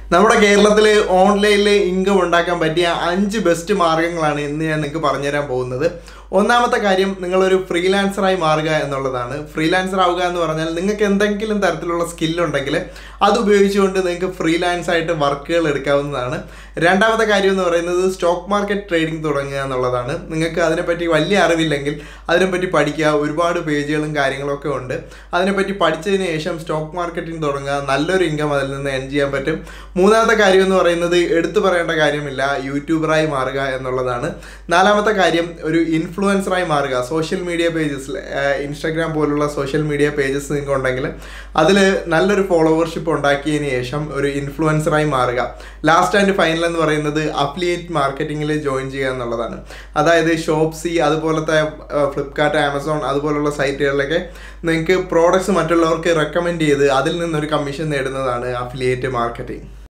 നമ്മുടെ കേരളത്തിൽ ഓൺലൈനിൽ ഇൻകം ഉണ്ടാക്കാൻ പറ്റിയ 5 ബെസ്റ്റ് മാർഗ്ഗങ്ങളാണ് ഇന്ന് ഞാൻ നിങ്ങൾക്ക് പറഞ്ഞുതരാൻ പോകുന്നത്. ഒന്നാമത്തെ കാര്യം, നിങ്ങളൊരു ഫ്രീലാൻസറായി മാറുക എന്നുള്ളതാണ്. ഫ്രീലാൻസർ ആവുക എന്ന് പറഞ്ഞാൽ നിങ്ങൾക്ക് എന്തെങ്കിലും തരത്തിലുള്ള സ്കില്ലുണ്ടെങ്കിൽ അത് ഉപയോഗിച്ചുകൊണ്ട് നിങ്ങൾക്ക് ഫ്രീലാൻസ് ആയിട്ട് വർക്കുകൾ എടുക്കാവുന്നതാണ്. രണ്ടാമത്തെ കാര്യം എന്ന് പറയുന്നത് സ്റ്റോക്ക് മാർക്കറ്റ് ട്രേഡിംഗ് തുടങ്ങുക എന്നുള്ളതാണ്. നിങ്ങൾക്ക് അതിനെപ്പറ്റി വലിയ അറിവില്ലെങ്കിൽ അതിനെപ്പറ്റി പഠിക്കുക. ഒരുപാട് പേജുകളും കാര്യങ്ങളൊക്കെ ഉണ്ട്. അതിനെപ്പറ്റി പഠിച്ചതിന് ശേഷം സ്റ്റോക്ക് മാർക്കറ്റിംഗ് തുടങ്ങുക. നല്ലൊരു ഇൻകം അതിൽ നിന്ന് ഏൺ ചെയ്യാൻ പറ്റും. മൂന്നാമത്തെ കാര്യം എന്ന് പറയുന്നത് എടുത്തു പറയേണ്ട കാര്യമില്ല, യൂട്യൂബറായി മാറുക എന്നുള്ളതാണ്. നാലാമത്തെ കാര്യം ഒരു ഇൻഫ്ലുവൻസറായി മാറുക. സോഷ്യൽ മീഡിയ പേജസിൽ ഇൻസ്റ്റാഗ്രാം പോലുള്ള സോഷ്യൽ മീഡിയ പേജസ് നിങ്ങൾക്ക് ഉണ്ടെങ്കിൽ അതിൽ നല്ലൊരു ഫോളോവർഷിപ്പ് ഉണ്ടാക്കിയതിന് ശേഷം ഒരു ഇൻഫ്ലുവൻസറായി മാറുക. ലാസ്റ്റ് ആൻഡ് ഫൈനൽ എന്ന് പറയുന്നത് അഫിലിയേറ്റ് മാർക്കറ്റിങ്ങിൽ ജോയിൻ ചെയ്യുക എന്നുള്ളതാണ്. അതായത് ഷോപ്സി അതുപോലത്തെ ഫ്ലിപ്കാർട്ട്, ആമസോൺ അതുപോലുള്ള സൈറ്റുകളിലൊക്കെ നിങ്ങൾക്ക് പ്രോഡക്ട്സ് മറ്റുള്ളവർക്ക് റെക്കമെൻഡ് ചെയ്ത് അതിൽ നിന്നൊരു കമ്മീഷൻ നേടുന്നതാണ് അഫിലിയേറ്റ് മാർക്കറ്റിംഗ്.